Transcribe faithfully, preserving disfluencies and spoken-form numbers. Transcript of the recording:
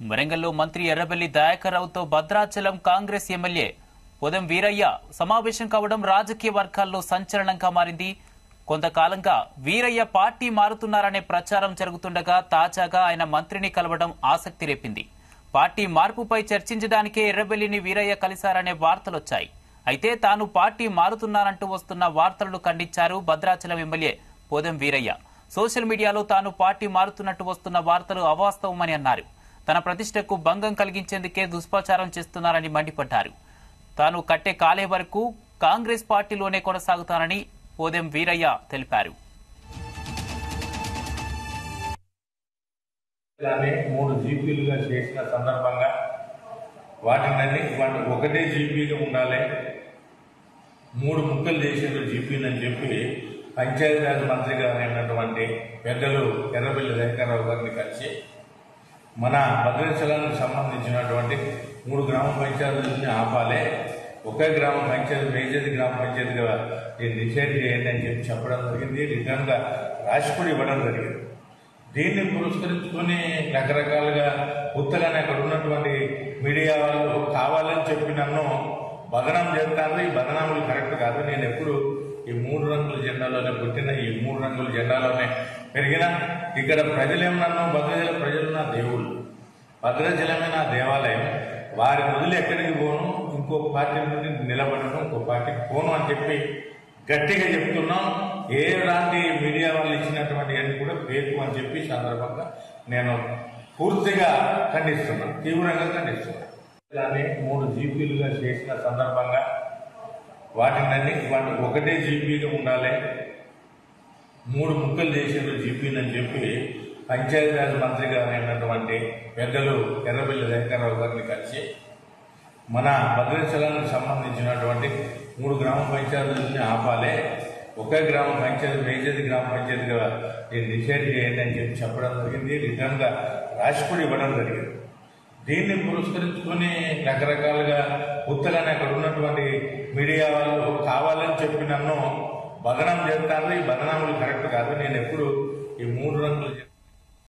వరంగల్లో మంత్రి ఎర్రబెల్లి దయాకర్ రావుతో భద్రాచలం కాంగ్రెస్ ఎమ్మెల్యే పొదం వీరయ్య సమావేశం కావడం రాజకీయ వర్గాల్లో సంచలనంగా మారింది. కొంతకాలంగా వీరయ్య పార్టీ మారుతున్నారనే ప్రచారం జరుగుతుండగా తాజాగా ఆయన మంత్రిని కలవడం ఆసక్తి రేపింది. పార్టీ మార్పుపై చర్చించడానికే ఎర్రబెల్లిని వీరయ్య కలిశారనే వార్తలొచ్చాయి. అయితే తాను పార్టీ మారుతున్నారంటూ వస్తున్న వార్తలను ఖండించారు భద్రాచలం ఎమ్మెల్యే పొదం వీరయ్య. సోషల్ మీడియాలో తాను పార్టీ మారుతున్నట్టు వస్తున్న వార్తలు అవాస్తవమని అన్నారు. తన ప్రతిష్టకు భంగం కలిగించేందుకే దుష్ప్రచారం చేస్తున్నారని మండిపడ్డారు. తాను కట్టే కాలే వరకు కాంగ్రెస్ పార్టీలోనే కొనసాగుతానని పొదం వీరయ్య తెలిపారు. మూడు జీపీలుగా చేసిన సందర్భంగా వాటిని ఒకటే జీపీగా ఉండాలి, మూడు ముక్కలు చేసేది జీపీలు అని చెప్పి పంచాయతీరాజ్ మంత్రిగా అయినటువంటి పెద్దలు ఎర్రబెల్లి దయాకర్ గారిని కలిసి మన భద్రాచలానికి సంబంధించినటువంటి మూడు గ్రామ పంచాయతీలని ఆపాలి, ఒకే గ్రామ పంచాయతీ మేజర్ గ్రామ పంచాయతీగా డిసైడ్ చేయండి అని చెప్పి చెప్పడం జరిగింది. రిటర్న్ గా రాసి కూడా ఇవ్వడం జరిగింది. దీన్ని పురస్కరించుకొని రకరకాలుగా ఉత్తగానే అక్కడ ఉన్నటువంటి మీడియా వాళ్ళు కావాలని చెప్పి నన్ను బదనాం చేస్తాను. ఈ బదనాములు కరెక్ట్ కాదు. నేను ఎప్పుడు ఈ మూడు రంగుల జెండాలోనే పుట్టిన, ఈ మూడు రంగుల జెండాలోనే పెరిగిన. ఇక్కడ ప్రజలేం నన్ను భద్రాచలం ప్రజలు నా దేవుళ్ళు, భద్రాచలమే నా దేవాలయం. వారి వదిలి ఎక్కడికి పోను, ఇంకో పార్టీ నుండి నిలబడను, ఇంకో పార్టీకి పోను అని చెప్పి గట్టిగా చెప్తున్నాం. ఏ లాంటి మీడియా వాళ్ళు ఇచ్చినటువంటి అన్ని కూడా ఫేక్ అని చెప్పి సందర్భంగా నేను పూర్తిగా ఖండిస్తున్నాను, తీవ్రంగా ఖండిస్తున్నాను. దాన్ని మూడు జీపీలుగా చేసిన సందర్భంగా వాటిని వాటి ఒకటే జీపీగా ఉండాలి, మూడు ముక్కలు చేసేది జీపీలు అని చెప్పి పంచాయతీరాజ్ మంత్రిగా అయినటువంటి పెద్దలు ఎర్రబెల్లి దయాకర్ గారిని కలిసి మన భద్రాచలానికి సంబంధించినటువంటి మూడు గ్రామ పంచాయతీలని ఆపాలి, ఒకే గ్రామ పంచాయతీ మేజర్ గ్రామ పంచాయతీగా డిసైడ్ చేయండి అని చెప్పి చెప్పడం జరిగింది. రిటర్న్ గా రాసి కూడా ఇవ్వడం జరిగింది. దీన్ని పురస్కరించుకొని రకరకాలుగా ఉత్తగానే అక్కడ ఉన్నటువంటి మీడియా వాళ్ళు కావాలని చెప్పి నన్ను బదనాం చేస్తారు. ఈ బదనాములు కరెక్ట్ కాదు. నేను ఎప్పుడు ఈ మూడు రంగులు